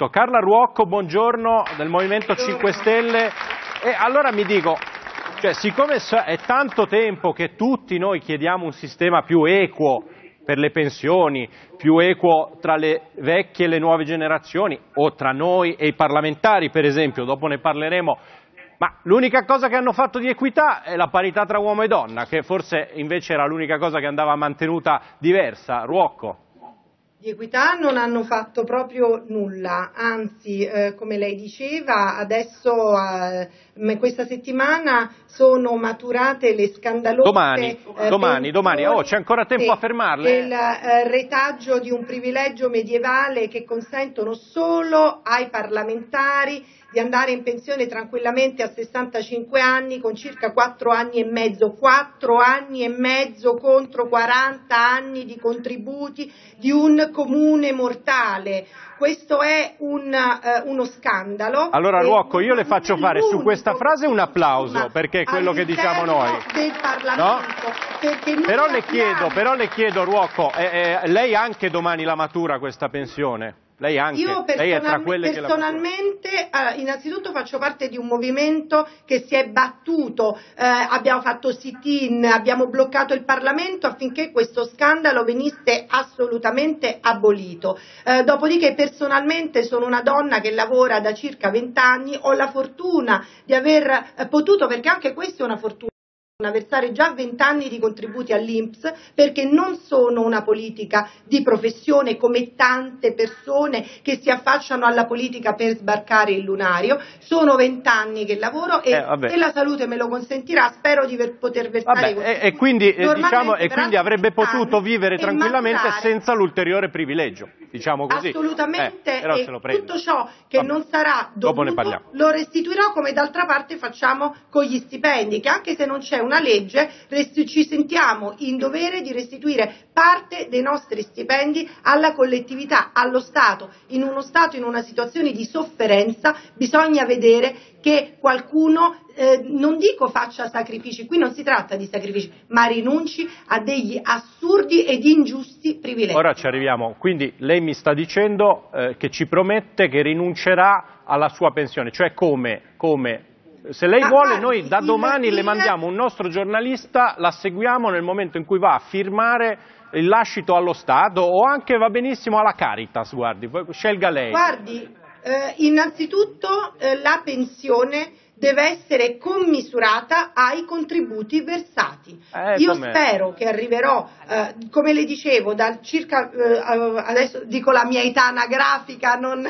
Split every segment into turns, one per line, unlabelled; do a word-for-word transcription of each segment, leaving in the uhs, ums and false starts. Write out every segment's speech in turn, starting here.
Carla Ruocco, buongiorno, del Movimento cinque Stelle. E allora mi dico, cioè, siccome è tanto tempo che tutti noi chiediamo un sistema più equo per le pensioni, più equo tra le vecchie e le nuove generazioni, o tra noi e i parlamentari, per esempio, dopo ne parleremo, ma l'unica cosa che hanno fatto di equità è la parità tra uomo e donna, che forse invece era l'unica cosa che andava mantenuta diversa. Ruocco.
Di equità non hanno fatto proprio nulla, anzi, eh, come lei diceva, adesso eh, questa settimana sono maturate le scandalose...
Domani,
eh,
domani, domani, oh, c'è ancora tempo a fermarle.
Il eh, retaggio di un privilegio medievale che consentono solo ai parlamentari di andare in pensione tranquillamente a sessantacinque anni con circa quattro anni e mezzo, quattro anni e mezzo contro quaranta anni di contributi di un comune mortale. Questo è un, uh, uno scandalo.
Allora Ruocco, io le faccio fare su questa frase un applauso, perché è quello che diciamo noi.
Del Parlamento,
no?
Perché
però, le chiedo, però le chiedo, Ruocco, eh, eh, lei anche domani la matura questa pensione? Lei anche,
Io
lei è tra quelle
personalmente, che la... innanzitutto faccio parte di un movimento che si è battuto, eh, abbiamo fatto sit-in, abbiamo bloccato il Parlamento affinché questo scandalo venisse assolutamente abolito. Eh, dopodiché personalmente sono una donna che lavora da circa vent'anni, ho la fortuna di aver eh, potuto, perché anche questa è una fortuna, versare già vent'anni di contributi all'I N P S, perché non sono una politica di professione come tante persone che si affacciano alla politica per sbarcare il lunario. Sono vent'anni che lavoro e
eh,
se la salute me lo consentirà spero di ver- poter versare
vabbè, e, e quindi, eh, diciamo, e quindi avrebbe potuto vivere tranquillamente
maturare...
senza l'ulteriore privilegio, diciamo così.
Assolutamente,
eh,
e tutto ciò che vabbè. non sarà dovuto lo restituirò, come d'altra parte facciamo con gli stipendi, che anche se non c'è una legge ci sentiamo in dovere di restituire parte dei nostri stipendi alla collettività, allo Stato. In uno Stato, in una situazione di sofferenza, bisogna vedere che qualcuno eh, non dico faccia sacrifici, qui non si tratta di sacrifici, ma rinunci a degli assurdi ed ingiusti privilegi.
Ora ci arriviamo, quindi lei mi sta dicendo eh, che ci promette che rinuncerà alla sua pensione, cioè come? come Se lei ah, vuole, guardi, noi da domani le mandiamo un nostro giornalista, la seguiamo nel momento in cui va a firmare il lascito allo Stato, o anche va benissimo alla Caritas, guardi, scelga lei.
Guardi, eh, innanzitutto eh, la pensione deve essere commisurata ai contributi versati.
Eh,
Io
com'è?
spero che arriverò, eh, come le dicevo, da circa, eh, adesso dico la mia età anagrafica, non,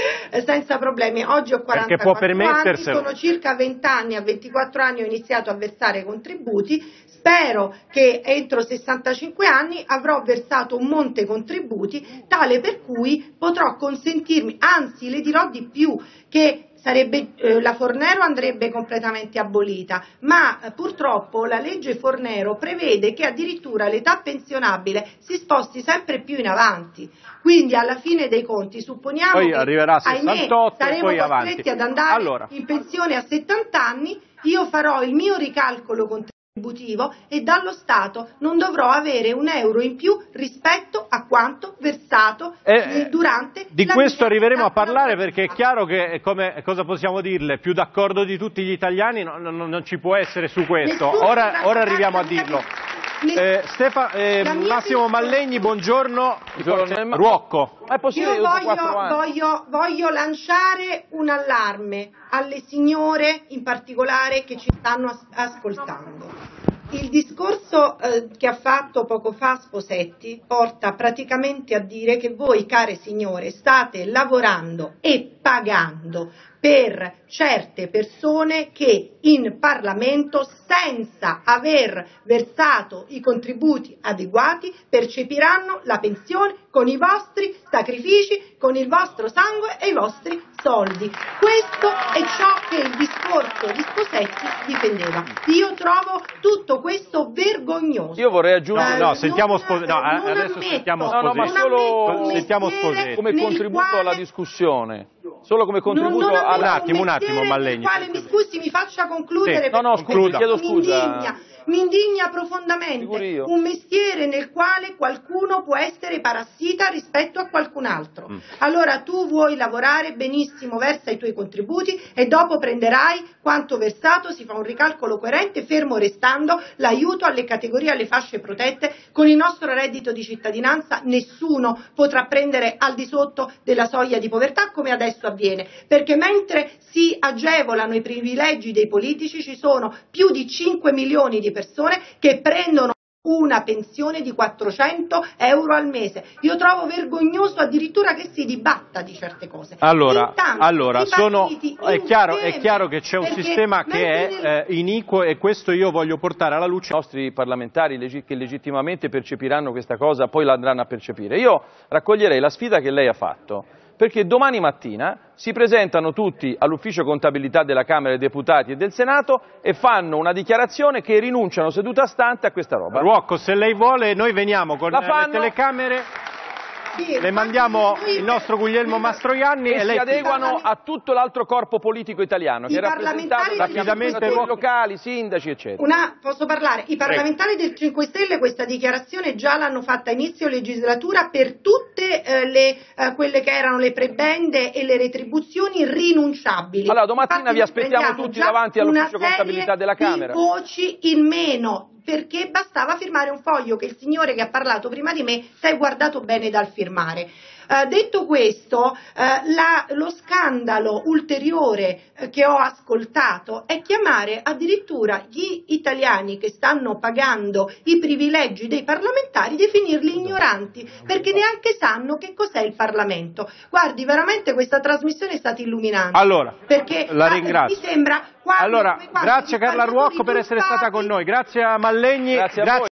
senza problemi, oggi ho quarantaquattro anni, sono circa venti anni, a ventiquattro anni ho iniziato a versare contributi, spero che entro sessantacinque anni avrò versato un monte contributi tale per cui potrò consentirmi, anzi le dirò di più, che Sarebbe, eh, la Fornero andrebbe completamente abolita, ma eh, purtroppo la legge Fornero prevede che addirittura l'età pensionabile si sposti sempre più in avanti, quindi alla fine dei conti supponiamo
poi
che
arriverà a sessantotto,
ahimè, saremo
poi
costretti
avanti.
ad andare
allora.
in pensione a settanta anni, io farò il mio ricalcolo contributivo e dallo Stato non dovrò avere un euro in più rispetto a quanto versato
eh,
durante
di
la
questo arriveremo a parlare,
vita.
perché è chiaro che, come, cosa possiamo dirle, più d'accordo di tutti gli italiani non, non, non ci può essere su questo. Ora, ora arriviamo a dirlo. Eh, Stefa, eh, Massimo Mallegni, buongiorno. buongiorno. Ruocco.
È possibile, io voglio, voglio, voglio lanciare un allarme alle signore in particolare che ci stanno as- ascoltando. Il discorso eh, che ha fatto poco fa Sposetti porta praticamente a dire che voi, care signore, state lavorando e pagando per certe persone che in Parlamento, senza aver versato i contributi adeguati, percepiranno la pensione con i vostri sacrifici, con il vostro sangue e i vostri soldi. Questo è ciò che il discorso di Sposetti difendeva. Io trovo tutto questo vergognoso.
Io vorrei aggiungere...
No, no, sentiamo Sposetti. No, adesso sentiamo Sposetti.
No, no, ma solo
sentiamo Sposetti.
Come contributo
quale...
alla discussione. Solo come contributo
non, non
a...
Un attimo, un attimo, Mallegni.
Quale, mi scusi, mi faccia concludere.
Sì.
No, no, scusi, chiedo scusa.
mi indigna profondamente, un mestiere nel quale qualcuno può essere parassita rispetto a qualcun altro. Mm. Allora tu vuoi lavorare benissimo, versa i tuoi contributi e dopo prenderai quanto versato, si fa un ricalcolo coerente, fermo restando l'aiuto alle categorie, alle fasce protette. Con il nostro reddito di cittadinanza nessuno potrà prendere al di sotto della soglia di povertà come adesso avviene, perché mentre si agevolano i privilegi dei politici ci sono più di cinque milioni di persone che prendono una pensione di quattrocento euro al mese. Io trovo vergognoso addirittura che si dibatta di certe cose.
Allora,
Intanto,
allora sono, è, chiaro, è chiaro che c'è un sistema che è nel... eh, iniquo, e questo io voglio portare alla luce.
I nostri parlamentari legit- che legittimamente percepiranno questa cosa poi la andranno a percepire. Io raccoglierei la sfida che lei ha fatto, perché domani mattina si presentano tutti all'ufficio contabilità della Camera dei Deputati e del Senato e fanno una dichiarazione che rinunciano seduta stante a questa roba.
Ruocco, se lei vuole noi veniamo con
la fanno...
le telecamere, sì, le mandiamo il nostro Guglielmo Mastroianni
e,
e lei
si adeguano a tutto l'altro corpo politico italiano che è rappresentato da amministratori locali, sindaci eccetera.
Una, posso parlare? I parlamentari Prego. del cinque Stelle questa dichiarazione già l'hanno fatta a inizio legislatura per tutte eh, le, eh, quelle che erano le prebende e le retribuzioni rinunciabili.
Allora domattina Infatti, vi aspettiamo tutti davanti all'ufficio contabilità della Camera.
Di voci in meno, perché bastava firmare un foglio che il signore che ha parlato prima di me si è guardato bene dal firmare. Uh, detto questo, uh, la, lo scandalo ulteriore uh, che ho ascoltato è chiamare addirittura gli italiani che stanno pagando i privilegi dei parlamentari, definirli ignoranti, perché neanche sanno che cos'è il Parlamento. Guardi, veramente questa trasmissione è stata illuminante.
Allora,
perché
la ringrazio.
Mi sembra quando,
allora,
quando
grazie Carla Ruocco per essere stata con noi, grazie a Mallegni.
Grazie a voi.